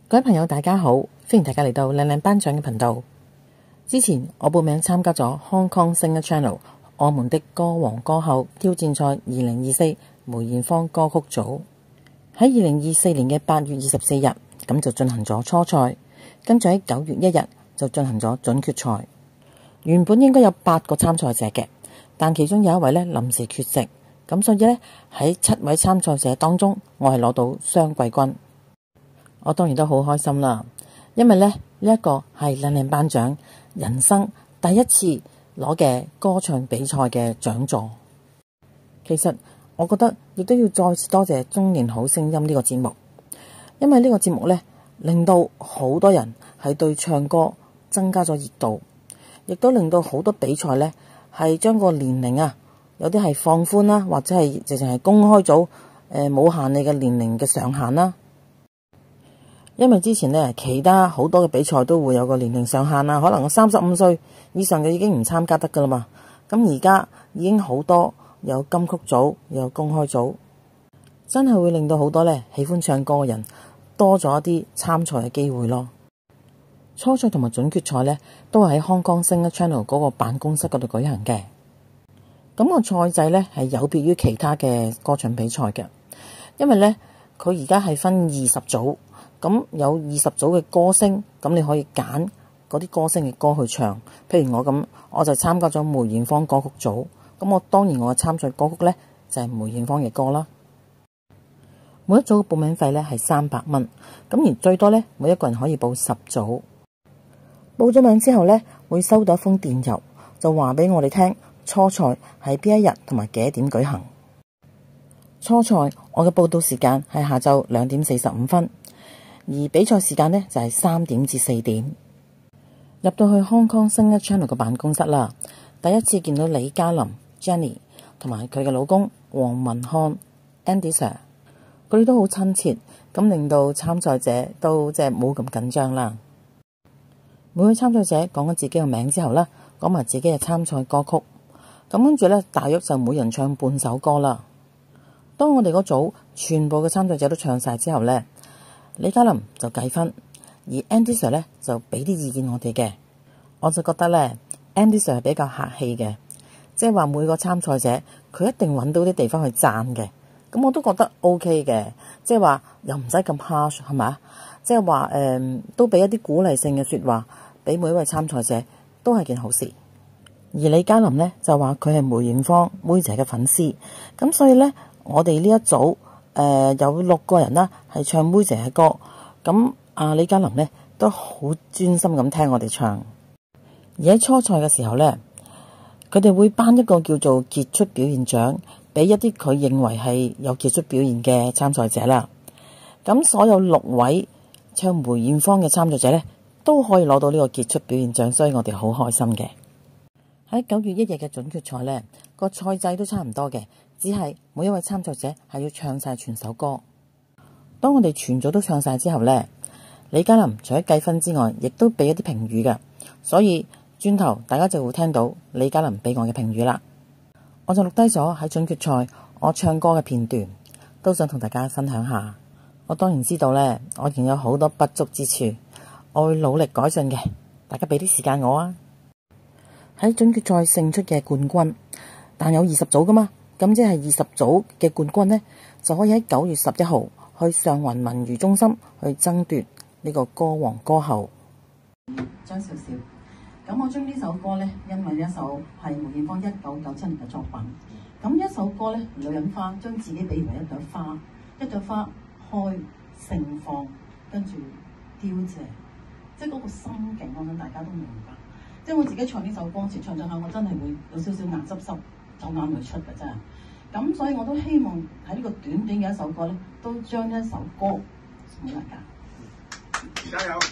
各位朋友大家好，歡迎大家嚟到靚靚頒獎嘅頻道。之前我報名參加咗 Hong Kong Singer Channel 我們的歌王歌后挑戰賽2024梅艷芳歌曲組，喺2024年嘅8月24日咁就進行咗初賽，跟住喺9月1日就進行咗準決賽。原本應該有8個參賽者嘅，但其中有一位呢臨時缺席，咁所以呢，喺7位參賽者當中，我係攞到雙季軍。我當然都好開心啦，因為呢一個係靚靚頒獎人生第一次攞嘅歌唱比賽嘅獎座。其實我覺得亦都要再次多謝中年好聲音呢個節目，因為呢個節目呢，令到好多人係對唱歌增加咗熱度，亦都令到好多比賽呢係將個年齡啊，有啲係放寬啦，或者係直情係公開咗冇限你嘅年齡嘅上限啦。因為之前呢，其他好多嘅比賽都會有個年齡上限啊，可能我35歲以上嘅已經唔參加得噶啦嘛。咁而家已經好多有金曲組，有公開組，真係會令到好多呢喜歡唱歌嘅人多咗一啲參賽嘅機會咯。初賽同埋準決賽呢，都係喺 Hong Kong Singer Channel 嗰個辦公室嗰度舉行嘅。咁個賽制呢，係有別於其他嘅歌唱比賽嘅，因為呢，佢而家係分20組。咁有20組嘅歌星，咁你可以揀嗰啲歌星嘅歌去唱。譬如我咁，我就參加咗梅艷芳歌曲組。咁我當然我嘅參賽歌曲呢，就係梅艷芳嘅歌啦。每一組嘅報名費呢係300蚊，咁而最多呢，每一個人可以報10組。報咗名之後呢，會收到一封電郵，就話俾我哋聽初賽喺邊一日同埋幾多點舉行。初賽我嘅報到時間係下晝2點45分。而比賽時間呢，就係3點至4點。入到去 Hong Kong Singer Channel 嘅辦公室啦，第一次見到李嘉琳 Jenny 同埋佢嘅老公黃文漢 Andy Sir， 佢哋都好親切，咁令到參賽者都即係冇咁緊張啦。每位參賽者講咗自己嘅名之後呢，講埋自己嘅參賽歌曲，咁跟住呢，大約就每人唱半首歌啦。當我哋嗰組全部嘅參賽者都唱晒之後呢，李嘉琳就計分，而 Andy Sir 呢就俾啲意見我哋嘅。我就覺得呢 Andy Sir 係比較客氣嘅，即係話每個參賽者佢一定揾到啲地方去讚嘅。咁我都覺得 OK 嘅，即係話又唔使咁 harsh 係咪？即係話都俾一啲鼓勵性嘅說話俾每一位參賽者，都係件好事。而李嘉琳呢就話佢係梅艷芳妹姐嘅粉絲，咁所以呢，我哋呢一組有6個人啦，係唱妹姐嘅歌。咁李嘉琳呢都好專心咁聽我哋唱。而喺初賽嘅時候呢，佢哋會頒一個叫做傑出表現獎俾一啲佢認為係有傑出表現嘅參賽者啦。咁所有6位唱梅艷芳嘅參賽者呢，都可以攞到呢個傑出表現獎，所以我哋好開心嘅。喺9月1日嘅準決賽呢，個賽制都差唔多嘅。只係每一位參賽者係要唱晒全首歌。當我哋全組都唱晒之後呢，李嘉琳除咗計分之外，亦都俾一啲評語嘅，所以轉頭大家就會聽到李嘉琳俾我嘅評語啦。我就錄低咗喺準決賽我唱歌嘅片段，都想同大家分享下。我當然知道呢，我仍有好多不足之處，我會努力改進嘅。大家俾啲時間我啊。喺準決賽勝出嘅冠軍，但有20組噶嘛。咁即係20組嘅冠軍呢，就可以喺9月11號去上環文娛中心去爭奪呢個歌王歌后。張少少，咁我將呢首歌呢，因為呢一首係梅艷芳1997年嘅作品。咁呢一首歌呢，女人花將自己比喻為一朵花，一朵花開盛放，跟住凋謝，即係嗰個心境，我諗大家都明白。即係我自己唱呢首歌時，唱下我真係會有少少眼濕濕。走眼淚出嘅真係，咁所以我都希望喺呢個短短嘅一首歌咧，都將一首歌送俾大家。加油！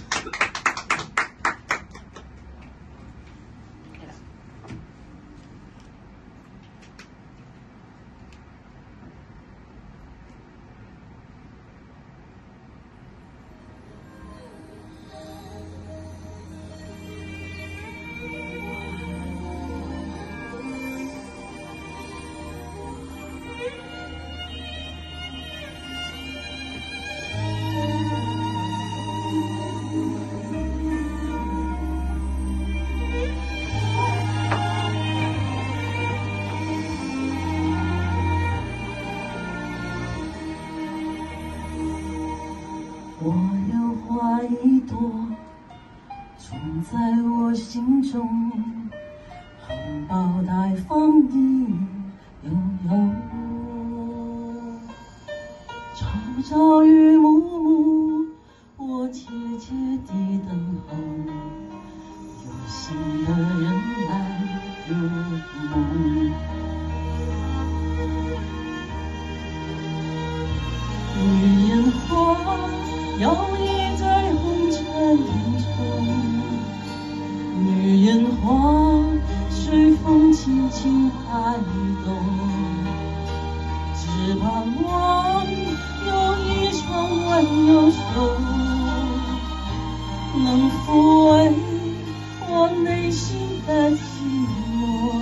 我有花一朵，种在我心中，含苞待放的悠悠。朝朝与暮暮，我切切地等候，有心的人来入梦。绿烟花摇曳在红尘中，绿烟花随风轻轻拍动，只盼望有一双温柔手，能抚慰我内心的寂寞。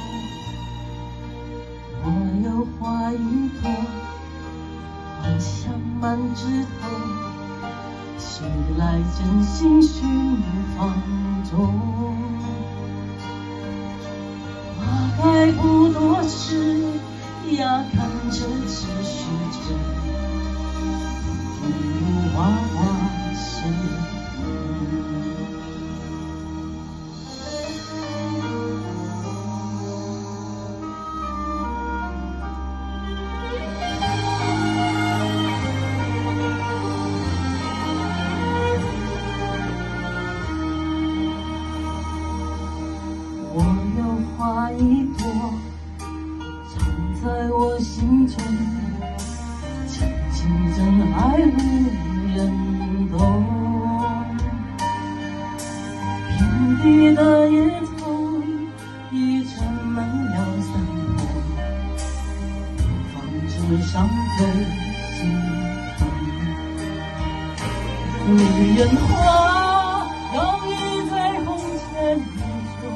我有花一朵，花香满枝头，谁来真心寻芳踪？花开不多时，呀看着只是真，不如花花是梦。我有花一朵，藏在我心中，静静真爱无人懂。遍地的野草已沾满了山坡，放枝上最心疼。绿烟花摇曳在红尘中，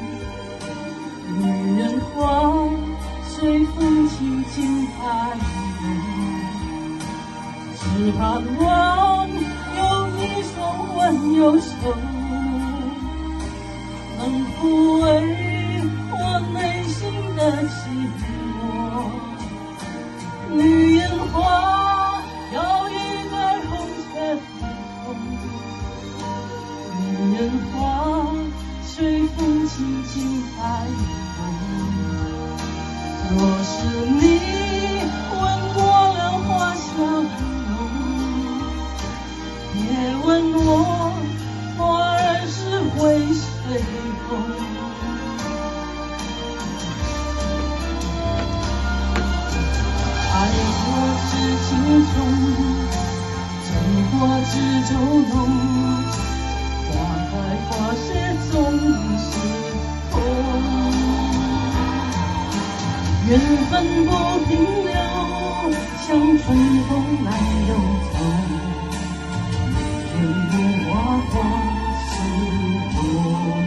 绿烟花随风轻轻拍动，只盼望有一双温柔手，能抚慰我内心的寂寞。绿烟花摇曳在红尘中，绿烟花随风轻轻拍动。若是你闻过了花香浓，别问我花儿是为谁红。爱过知情重，真过知酒浓，花开花谢总是痛。缘分不停留，像春风来又走，任由花花是梦。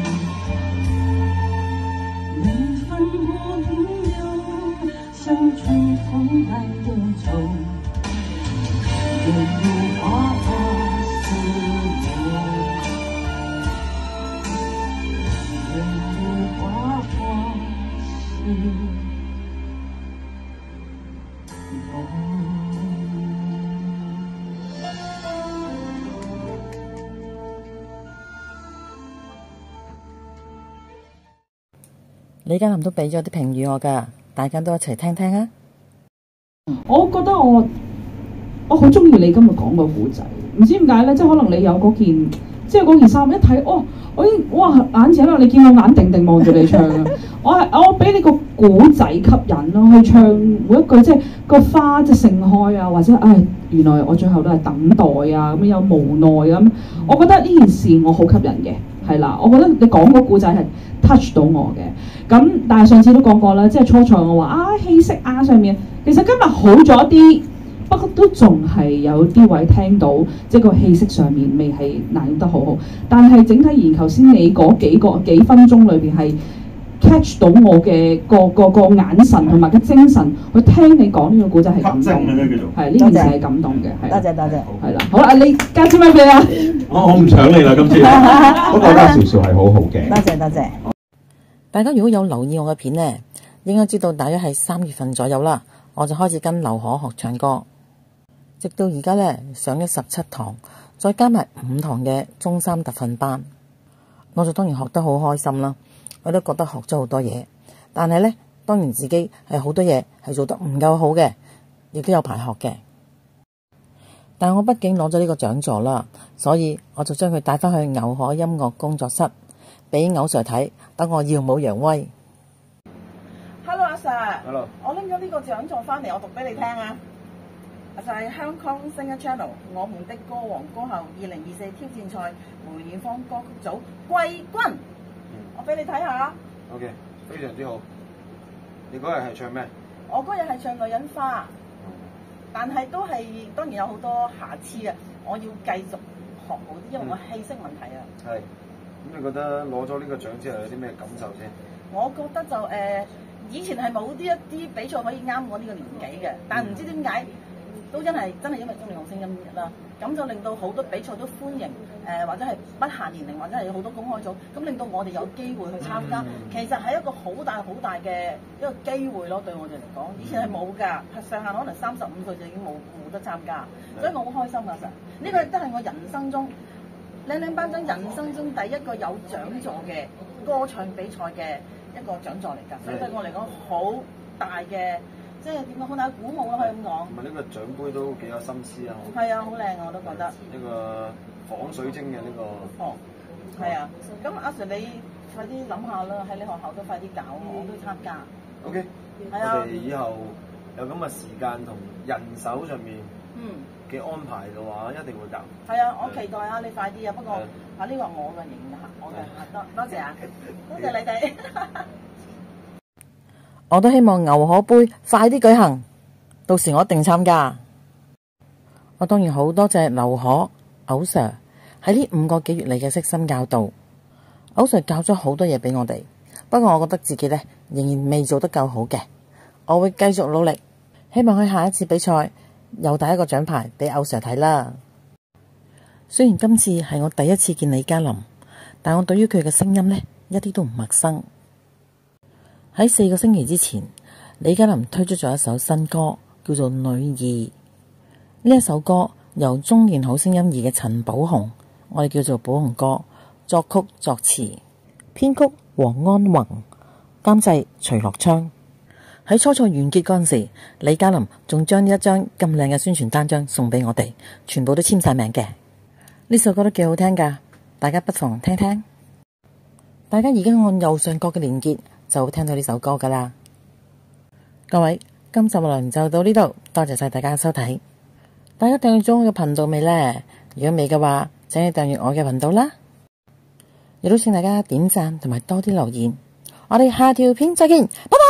缘分不停留，像春风来又走，任由花花是梦，任由花花是梦。 李嘉林都俾咗啲評語我㗎，大家都一齊聽聽啊！ 我覺得我好中意你今日講個故仔，唔知點解咧，即係可能你有嗰件，即係嗰件衫一睇，哦，我已經哇眼前啦，你見我眼定定望住你唱啊！我俾你個故仔吸引咯，去唱每一句，即係個花即係盛開啊，或者原來我最後都係等待啊，咁有無奈咁。我覺得呢件事我好吸引嘅，係啦，我覺得你講個故仔係 touch 到我嘅。咁但係上次都講過啦，即係初賽我話氣息上面，其實今日好咗啲，不過都仲係有啲位聽到，即係個氣息上面未係拿捏得好好。但係整體而言，頭先你嗰幾分鐘裏邊係 catch 到我嘅個眼神同埋個精神去聽你講呢個故仔係感動，係呢件事係感動嘅。 多謝， 係啦，好啦，你交支咪俾啊！ 我唔搶你啦，今次不過家少少係好好嘅。多謝。 大家如果有留意我嘅片呢，應該知道大約係3月份左右啦，我就開始跟劉可學唱歌。 直到而家呢，上咗17堂，再加埋5堂嘅中3特訓班，我就當然學得好開心啦。我都覺得學咗好多嘢，但係呢，當然自己係好多嘢係做得唔夠好嘅，亦都有排學嘅。但我畢竟攞咗呢個獎座啦，所以我就將佢帶返去牛可音樂工作室，俾偶 Sir 睇，等我耀武揚威。 Hello 阿 Sir， Hello， 我拎咗呢個獎座返嚟，我讀俾你聽啊！就係香港 Singer Channel 我們的歌王歌后2024挑戰賽梅艷芳歌曲組季軍，我俾你睇下。 OK， 非常之好。你嗰日係唱咩？ 我嗰日係唱女人花，但係都係當然有好多瑕疵啊！我要繼續學好啲，因為我氣息問題啊。 係。咁你覺得攞咗呢個獎之後有啲咩感受先？ 我覺得就以前係冇啲一啲比賽可以啱我呢個年紀嘅，但唔知點解都真係因為中年好聲音啦，咁就令到好多比賽都歡迎或者係不限年齡，或者係好多公開組，咁令到我哋有機會去參加。其實係一個好大嘅一個機會咯，對我哋嚟講，以前係冇㗎，上限可能35歲就已經冇得參加，所以我好開心啊！實呢個都係我人生中靚靚班長人生中第一個有獎座嘅歌唱比賽嘅一個獎座嚟㗎，所以對我嚟講好大嘅，即係點講好大鼓舞咯，可以咁講。 同埋呢個獎杯都幾有心思啊！ 係啊，好靚我都覺得。 呢個仿水晶嘅呢個。 哦，係啊，咁阿 Sir 你快啲諗下啦，喺你學校都快啲搞，我都參加。 OK， 係啊， 我哋以後有咁嘅時間同人手上面嘅安排嘅話，一定會搞。係啊，我期待啊，你快啲啊！不過呢個我嘅型嚇，我嘅多謝啊，多謝你哋。 我都希望牛可杯快啲舉行，到時我一定參加。我當然好多謝劉可偶 Sir 喺呢5個幾月嚟嘅悉心教導，偶 Sir 教咗好多嘢俾我哋。不過我覺得自己呢，仍然未做得夠好嘅，我會繼續努力，希望喺下一次比賽又帶一個獎牌俾偶 Sir 睇啦。雖然今次係我第一次見李嘉琳，但我對於佢嘅聲音呢，一啲都唔陌生。喺4個星期之前，李嘉琳推出咗一首新歌，叫做《女兒》。呢一首歌由中年好聲音2嘅陳寶鴻，我哋叫做寶鴻哥，作曲作詞，編曲黃安宏，監製徐樂昌。喺初賽完結嗰陣時，李嘉琳仲將呢一張咁靚嘅宣傳單張送俾我哋，全部都簽晒名嘅。呢首歌都幾好聽噶，大家不妨聽聽。大家而家按右上角嘅連結就會聽到呢首歌噶啦。各位，今集嘅內容就到呢度，多謝晒大家收睇。大家訂閱咗我嘅頻道未呢？如果未嘅話，請你訂閱我嘅頻道啦。亦都請大家點讚同埋多啲留言。我哋下條片再見，拜拜。